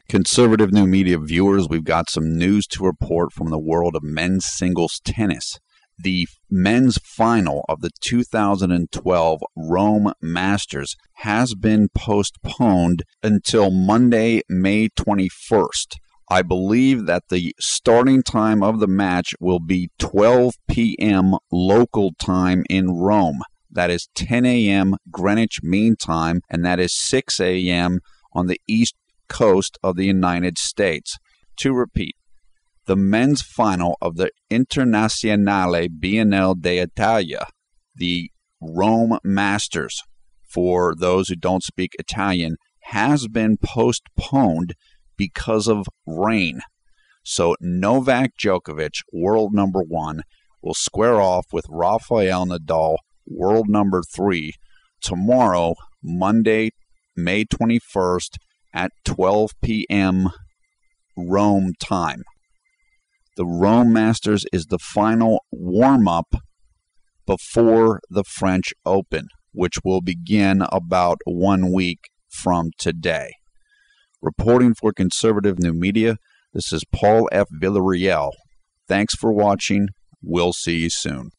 Conservative New Media viewers, we've got some news to report from the world of men's singles tennis. The men's final of the 2012 Rome Masters has been postponed until Monday, May 21st. I believe that the starting time of the match will be 12 p.m. local time in Rome. That is 10 a.m. Greenwich Mean Time, and that is 6 a.m. on the East Coast of the United States. To repeat, the men's final of the Internazionale Biennale d'Italia, the Rome Masters, for those who don't speak Italian, has been postponed because of rain. So Novak Djokovic, world number 1, will square off with Rafael Nadal, world number 3, tomorrow, Monday, May 21st, at 12 p.m. Rome time. The Rome Masters is the final warm-up before the French Open, which will begin about 1 week from today. Reporting for Conservative New Media, this is Paul F. Villarreal. Thanks for watching. We'll see you soon.